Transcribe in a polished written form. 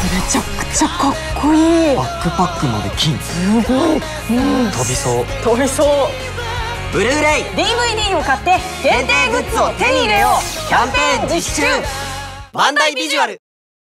ちゃくちゃかっこいい。 バックパックまで金。 すごい。 飛びそう。 飛びそう。 ブルーレイ DVD を買って限定グッズを手に入れよう。キャンペーン実施中。 バンダイビジュアル。